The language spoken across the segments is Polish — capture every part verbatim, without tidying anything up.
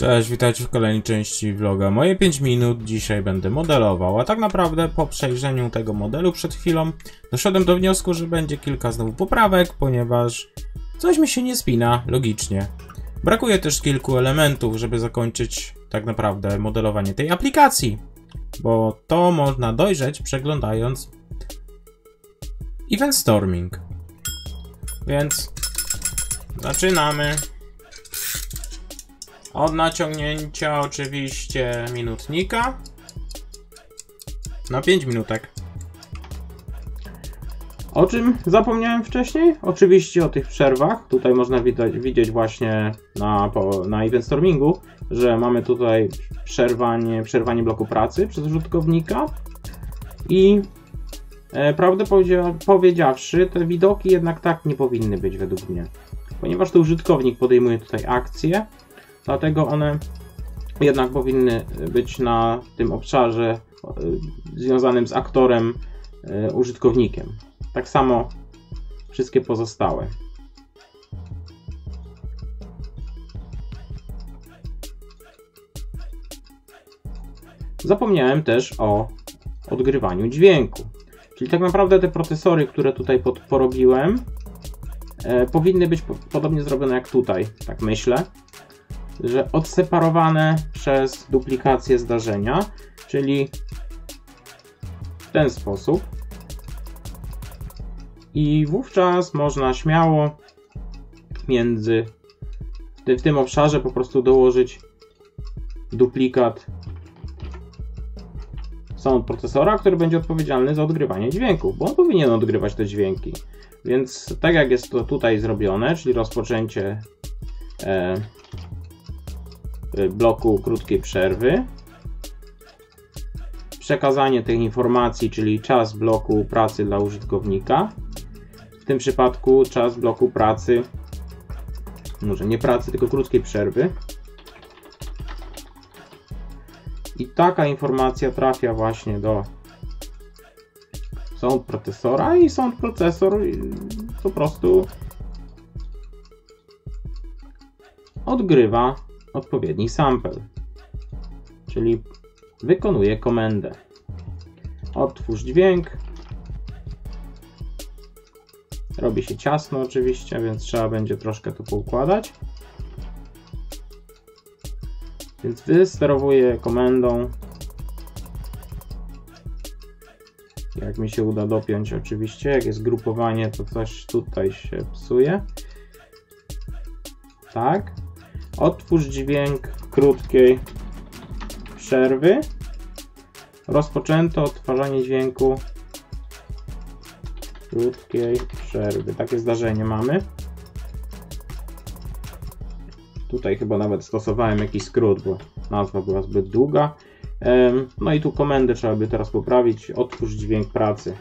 Cześć, witajcie w kolejnej części vloga Moje pięć minut. Dzisiaj będę modelował, a tak naprawdę po przejrzeniu tego modelu przed chwilą doszedłem do wniosku, że będzie kilka znowu poprawek, ponieważ coś mi się nie spina logicznie. Brakuje też kilku elementów, żeby zakończyć tak naprawdę modelowanie tej aplikacji, bo to można dojrzeć przeglądając Event Storming. Więc zaczynamy. Od naciągnięcia oczywiście minutnika na pięć minutek. O czym zapomniałem wcześniej? Oczywiście o tych przerwach. Tutaj można widać, widzieć właśnie na, po, na Event Stormingu, że mamy tutaj przerwanie, przerwanie bloku pracy przez użytkownika i e, prawdę powiedziawszy, te widoki jednak tak nie powinny być według mnie, ponieważ to użytkownik podejmuje tutaj akcję. Dlatego one jednak powinny być na tym obszarze związanym z aktorem, użytkownikiem. Tak samo wszystkie pozostałe. Zapomniałem też o odgrywaniu dźwięku. Czyli tak naprawdę te procesory, które tutaj pod, porobiłem, e, powinny być po, podobnie zrobione jak tutaj, tak myślę. Że odseparowane przez duplikację zdarzenia, czyli w ten sposób. I wówczas można śmiało między w tym obszarze po prostu dołożyć duplikat sound procesora, który będzie odpowiedzialny za odgrywanie dźwięków, bo on powinien odgrywać te dźwięki. Więc tak jak jest to tutaj zrobione, czyli rozpoczęcie e, bloku krótkiej przerwy, przekazanie tych informacji, czyli czas bloku pracy dla użytkownika, w tym przypadku czas bloku pracy, może nie pracy, tylko krótkiej przerwy, i taka informacja trafia właśnie do sound procesora i sound procesor po prostu odgrywa odpowiedni sample, czyli wykonuje komendę. Odtwórz dźwięk. Robi się ciasno oczywiście, więc trzeba będzie troszkę to poukładać. Więc wysterowuję komendą. Jak mi się uda dopiąć oczywiście, jak jest grupowanie, to coś tutaj się psuje. Tak. Odtwórz dźwięk krótkiej przerwy. Rozpoczęto odtwarzanie dźwięku krótkiej przerwy. Takie zdarzenie mamy. Tutaj chyba nawet stosowałem jakiś skrót, bo nazwa była zbyt długa. No i tu komendę trzeba by teraz poprawić. Otwórz dźwięk pracy.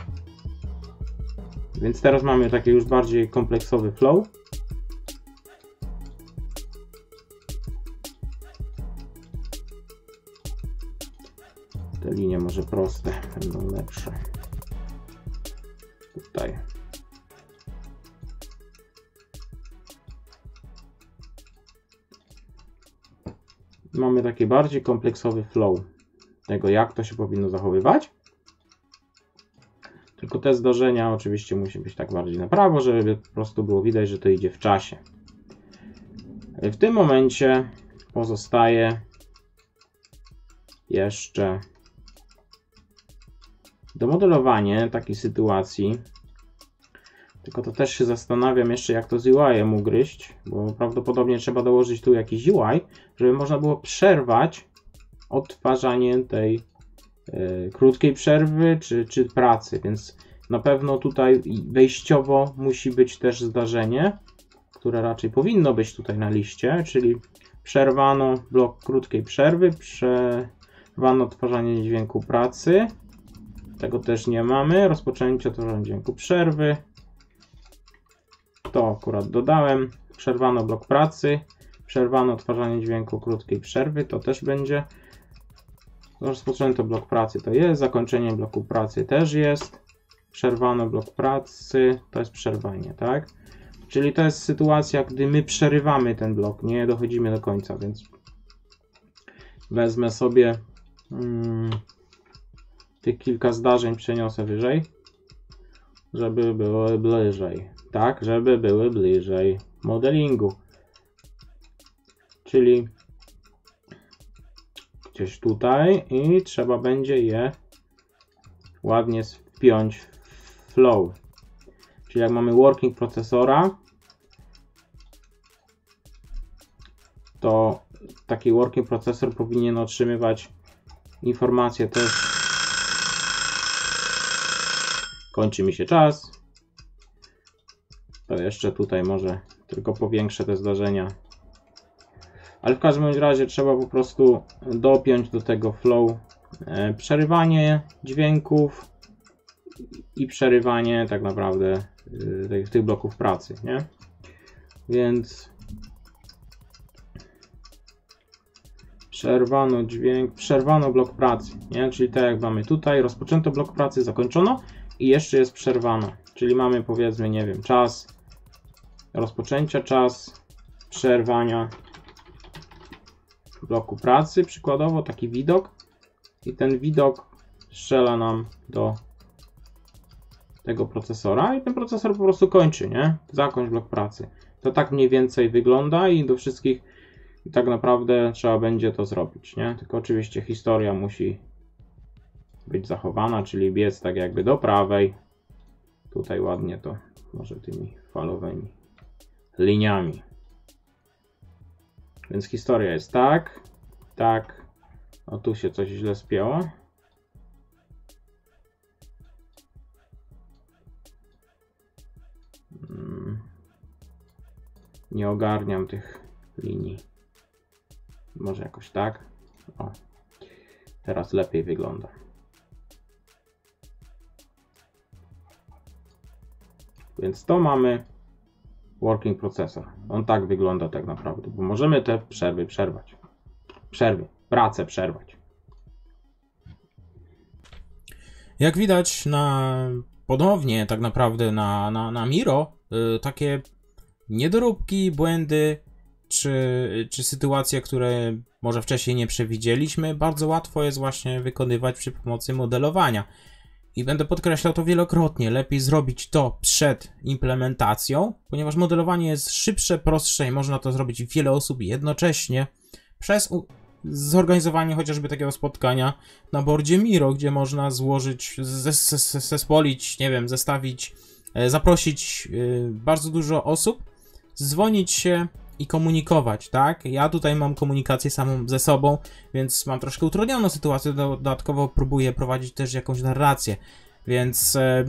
Więc teraz mamy taki już bardziej kompleksowy flow. Te linie może proste będą lepsze. Tutaj. Mamy taki bardziej kompleksowy flow tego, jak to się powinno zachowywać. Tylko te zdarzenia oczywiście musi być tak bardziej na prawo, żeby po prostu było widać, że to idzie w czasie. W tym momencie pozostaje jeszcze domodelowanie takiej sytuacji, tylko to też się zastanawiam jeszcze, jak to z U I-em ugryźć, bo prawdopodobnie trzeba dołożyć tu jakiś U I, żeby można było przerwać odtwarzanie tej y, krótkiej przerwy czy, czy pracy, więc na pewno tutaj wejściowo musi być też zdarzenie, które raczej powinno być tutaj na liście, czyli przerwano blok krótkiej przerwy, przerwano odtwarzanie dźwięku pracy. Tego też nie mamy. Rozpoczęcie odtwarzania dźwięku przerwy. To akurat dodałem. Przerwano blok pracy. Przerwano odtwarzanie dźwięku krótkiej przerwy. To też będzie. Rozpoczęto blok pracy. To jest. Zakończenie bloku pracy też jest. Przerwano blok pracy. To jest przerwanie, tak? Czyli to jest sytuacja, gdy my przerywamy ten blok. Nie dochodzimy do końca, więc wezmę sobie hmm, tych kilka zdarzeń, przeniosę wyżej, żeby były bliżej. Tak, żeby były bliżej modelingu. Czyli gdzieś tutaj i trzeba będzie je ładnie wpiąć w flow. Czyli jak mamy working procesora, to taki working procesor powinien otrzymywać informacje też. Kończy mi się czas. To jeszcze tutaj może tylko powiększę te zdarzenia. Ale w każdym razie trzeba po prostu dopiąć do tego flow e, przerywanie dźwięków i przerywanie tak naprawdę e, tych, tych bloków pracy, nie? Więc przerwano dźwięk, przerwano blok pracy, nie? Czyli tak jak mamy tutaj, rozpoczęto blok pracy, zakończono i jeszcze jest przerwano. Czyli mamy, powiedzmy, nie wiem, czas rozpoczęcia, czas przerwania bloku pracy, przykładowo taki widok, i ten widok strzela nam do tego procesora i ten procesor po prostu kończy, nie? Zakończ blok pracy. To tak mniej więcej wygląda i do wszystkich tak naprawdę trzeba będzie to zrobić, nie? Tylko oczywiście historia musi być zachowana, czyli biec tak jakby do prawej. Tutaj ładnie to może tymi falowymi liniami. Więc historia jest tak, tak. O, tu się coś źle spięło. Hmm. Nie ogarniam tych linii. Może jakoś tak. O, teraz lepiej wygląda. Więc to mamy working processor. On tak wygląda tak naprawdę, bo możemy te przerwy przerwać. Przerwy, pracę przerwać. Jak widać na ponownie tak naprawdę na, na, na Miro, yy, takie niedoróbki, błędy czy, czy sytuacje, które może wcześniej nie przewidzieliśmy, bardzo łatwo jest właśnie wykonywać przy pomocy modelowania. I będę podkreślał to wielokrotnie, lepiej zrobić to przed implementacją, ponieważ modelowanie jest szybsze, prostsze i można to zrobić wiele osób jednocześnie przez zorganizowanie chociażby takiego spotkania na boardzie Miro, gdzie można złożyć, zespolić, nie wiem, zestawić, zaprosić bardzo dużo osób, dzwonić się i komunikować, tak? Ja tutaj mam komunikację samą ze sobą, więc mam troszkę utrudnioną sytuację, dodatkowo próbuję prowadzić też jakąś narrację, więc e,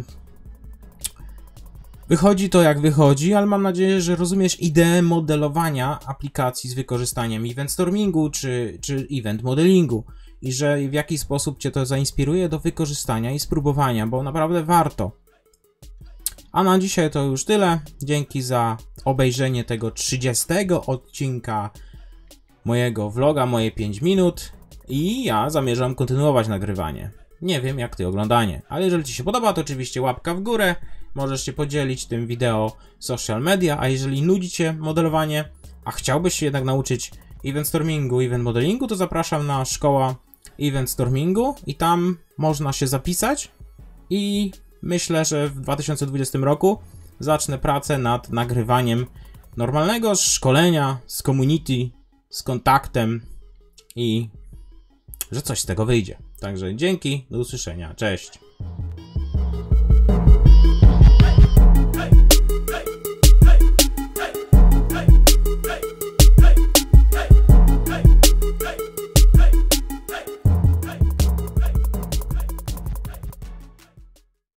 wychodzi to jak wychodzi, ale mam nadzieję, że rozumiesz ideę modelowania aplikacji z wykorzystaniem event stormingu czy, czy event modelingu i że w jaki sposób Cię to zainspiruje do wykorzystania i spróbowania, bo naprawdę warto. A na dzisiaj to już tyle. Dzięki za obejrzenie tego trzydziestego odcinka mojego vloga, moje pięć minut. I ja zamierzam kontynuować nagrywanie. Nie wiem jak ty oglądanie, ale jeżeli ci się podoba, to oczywiście łapka w górę. Możesz się podzielić tym wideo w social media, a jeżeli nudzi cię modelowanie, a chciałbyś się jednak nauczyć event stormingu, event modelingu, to zapraszam na szkoła event stormingu i tam można się zapisać i myślę, że w dwa tysiące dwudziestym roku zacznę pracę nad nagrywaniem normalnego szkolenia z community, z kontaktem i że coś z tego wyjdzie. Także dzięki, do usłyszenia, cześć.